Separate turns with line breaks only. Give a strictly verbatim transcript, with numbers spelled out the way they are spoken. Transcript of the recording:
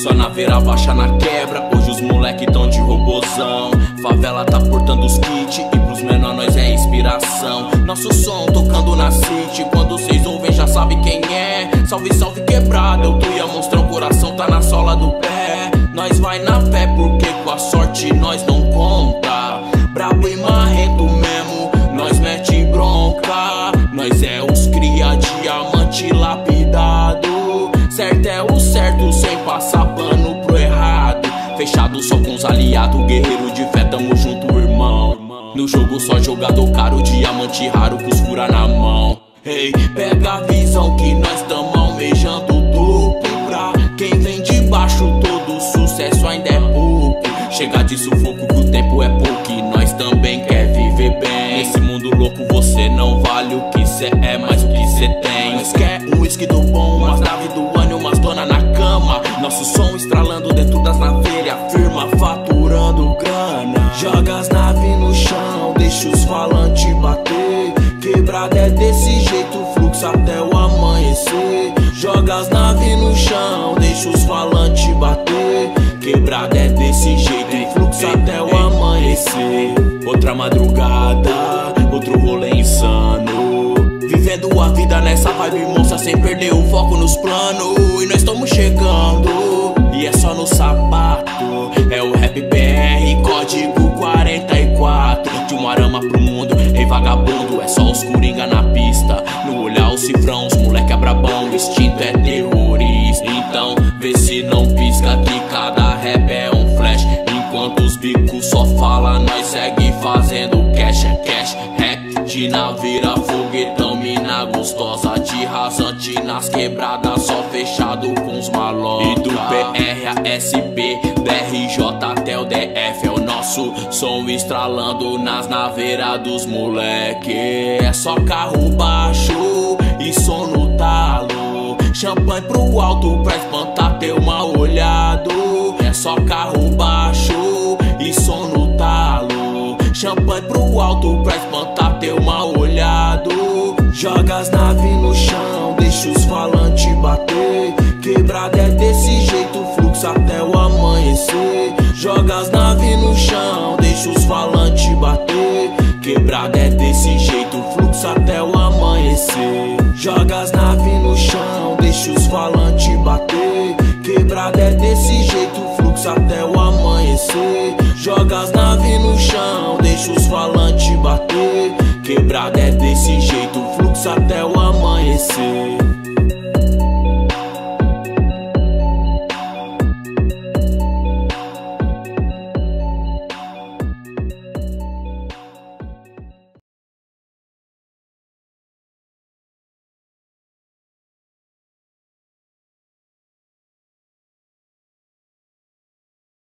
Só na veira baixa na quebra, hoje os moleque tão de robozão. Favela tá portando os kits e pros menor nós é inspiração. Nosso som tocando na city, quando cês ouvem já sabe quem é. Salve, salve quebrada, eu tô e a monstrão, coração tá na sola do pé. Nós vai na fé porque com a sorte nós não conta. Brabo e marrento mesmo, nós mete bronca. Nós é os cria diamante lapidado. Certo é o certo sem passar pano pro errado. Fechado só com os aliados, guerreiro de fé, tamo junto, irmão. No jogo só jogador caro, diamante raro com os fura na mão. Ei, hey, pega a visão que nós tamo almejando duplo. Pra quem vem de baixo todo sucesso ainda é pouco. Chega de sufoco que o tempo é pouco e nós também quer viver bem. Nesse mundo louco você não vale o que cê é, mas o que cê tem. Nós quer um whisky do bom, umas naves do ano e umas dona na cama. Nosso som estralando dentro das naves, firma faturando grana. Joga as naves no chão, deixa os falantes bater. Quebrada é desse jeito, fluxo até o amanhecer. Joga as naves no chão, deixa os falantes bater. Quebrada é desse jeito, fluxo até o amanhecer. Outra madrugada, outro rolê insano. Vivendo a vida nessa vibe monstra, sem perder o foco nos planos. E nós estamos chegando, e é só no sapato. É o rap P R, código quarenta e quatro. De uma arama pro mundo, ei vagabundo. É só os coringa na pista. No olhar o cifrão, os moleque é brabão. O instinto é terrorista. Então vê se não pisca que cada rap é um flash. Enquanto os bicos só fala, nós segue fazendo cash é cash. Rap de naveira, foguetão, mina gostosa de rasante nas quebradas, só fechado com os malocas. E do P R a S P, D R J até o D F, é o nosso som estralando nas naveiras dos moleque. É só carro baixo e som no talo. Champanhe pro alto pra espantar teu mal olhado. É só carro baixo e som no talo. Champanhe pro alto pra espantar teu mal olhado. Joga as naves no chão, deixa os falantes bater. Quebrada é desse jeito, fluxo até o amanhecer. Joga as naves no chão, deixa os falantes bater. Quebrada é desse jeito, fluxo até o amanhecer. Joga as naves no chão, deixa os falantes bater. Quebrada é desse jeito, fluxo até o amanhecer. Joga as naves no chão, deixa os falantes bater. Quebrada é desse jeito, fluxo até o amanhecer.